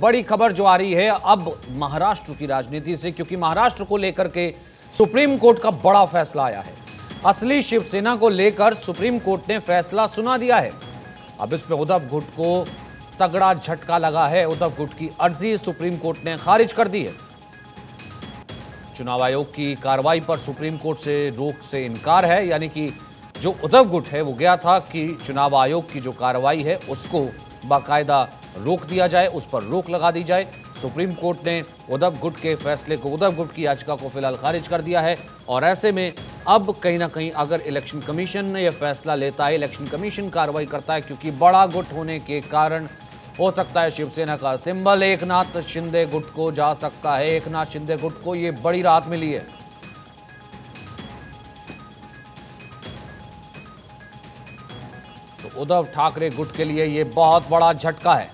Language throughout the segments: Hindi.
बड़ी खबर जो आ रही है अब महाराष्ट्र की राजनीति से, क्योंकि महाराष्ट्र को लेकर के सुप्रीम कोर्ट का बड़ा फैसला आया है। असली शिवसेना को लेकर सुप्रीम कोर्ट ने फैसला सुना दिया है। अब इसमें उद्धव गुट को तगड़ा झटका लगा है। उद्धव गुट की अर्जी सुप्रीम कोर्ट ने खारिज कर दी है। चुनाव आयोग की कार्रवाई पर सुप्रीम कोर्ट से रोक से इनकार है, यानी कि जो उद्धव गुट है वो गया था कि चुनाव आयोग की जो कार्रवाई है उसको बाकायदा रोक दिया जाए, उस पर रोक लगा दी जाए। सुप्रीम कोर्ट ने उद्धव गुट के फैसले को, उद्धव गुट की याचिका को फिलहाल खारिज कर दिया है। और ऐसे में अब कहीं ना कहीं अगर इलेक्शन कमीशन ने यह फैसला लेता है, इलेक्शन कमीशन कार्रवाई करता है, क्योंकि बड़ा गुट होने के कारण हो सकता है शिवसेना का सिंबल एकनाथ शिंदे गुट को जा सकता है। एकनाथ शिंदे गुट को यह बड़ी राहत मिली है। तो उद्धव ठाकरे गुट के लिए यह बहुत बड़ा झटका है।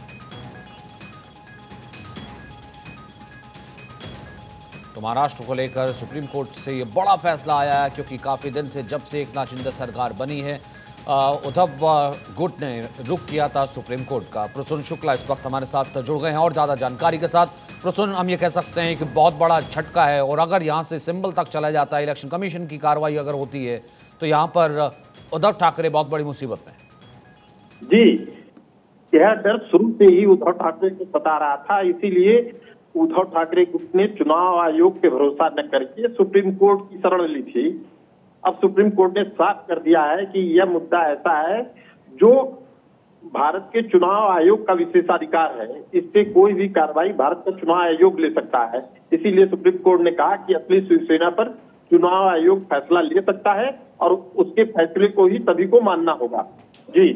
तो महाराष्ट्र को लेकर सुप्रीम कोर्ट से यह बड़ा फैसला आया है, क्योंकि काफी दिन से जब से एकनाथ शिंदे सरकार बनी है उद्धव गुट ने रुख किया था सुप्रीम कोर्ट का। प्रसून शुक्ला इस वक्त हमारे साथ जुड़ गए हैं और ज्यादा जानकारी के साथ। प्रसून, हम ये कह सकते हैं कि बहुत बड़ा झटका है और अगर यहां से सिंबल तक चला जाता है, इलेक्शन कमीशन की कार्रवाई अगर होती है, तो यहां पर उद्धव ठाकरे बहुत बड़ी मुसीबत में। जी, यह डर शुरू से ही उद्धव ठाकरे को सता रहा था, इसीलिए उद्धव ठाकरे गुट ने चुनाव आयोग पे भरोसा न करके सुप्रीम कोर्ट की शरण ली थी। अब सुप्रीम कोर्ट ने साफ कर दिया है कि यह मुद्दा ऐसा है जो भारत के चुनाव आयोग का विशेषाधिकार है, इस पे कोई भी कार्रवाई भारत का चुनाव आयोग ले सकता है। इसीलिए सुप्रीम कोर्ट ने कहा कि असली शिवसेना पर चुनाव आयोग फैसला ले सकता है और उसके फैसले को ही सभी को मानना होगा। जी,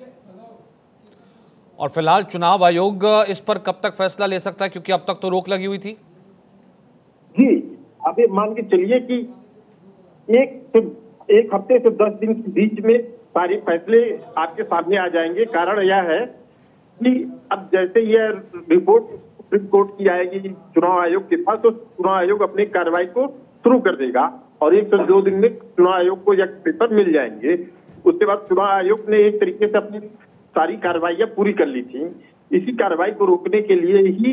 और फिलहाल चुनाव आयोग इस पर कब तक फैसला ले सकता है, क्योंकि अब तक तो रोक लगी हुई थी? जी, अब ये मान के चलिए कि एक हफ्ते से 10 दिन के बीच में सारे फैसले आपके सामने आ जाएंगे। कारण यह है कि अब जैसे यह रिपोर्ट सुप्रीम कोर्ट की आएगी चुनाव आयोग के पास, तो चुनाव आयोग अपनी कार्रवाई को शुरू कर देगा और 1 से 2 दिन में चुनाव आयोग को यह पेपर मिल जाएंगे। उसके बाद चुनाव आयोग ने एक तरीके से अपनी सारी कार्रवाइयां पूरी कर ली थी। इसी कार्रवाई को रोकने के लिए ही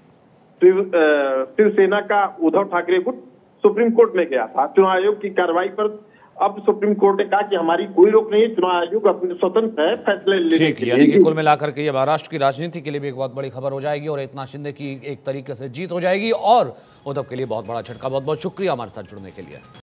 शिवसेना का उद्धव ठाकरे गुट सुप्रीम कोर्ट में गया था चुनाव आयोग की कार्रवाई पर। अब सुप्रीम कोर्ट ने कहा कि हमारी कोई रोक नहीं है, चुनाव आयोग अपने स्वतंत्र है फैसले लेने के लिए। यानी कि कुल मिलाकर के ये महाराष्ट्र की राजनीति के लिए भी एक बहुत बड़ी खबर हो जाएगी और एकनाथ शिंदे की एक तरीके से जीत हो जाएगी और उद्धव के लिए बहुत बड़ा झटका। बहुत बहुत शुक्रिया हमारे साथ जुड़ने के लिए।